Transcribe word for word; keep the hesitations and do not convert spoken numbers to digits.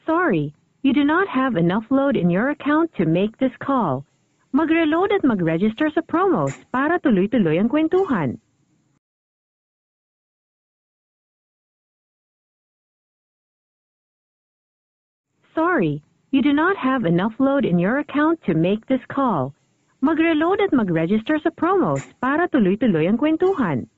Sorry, you do not have enough load in your account to make this call. Magre-load at mag-register sa promos para tuloy-tuloy ang kwentuhan. Sorry, you do not have enough load in your account to make this call. Magre-load at mag-register sa promos para tuloy-tuloy ang kwentuhan.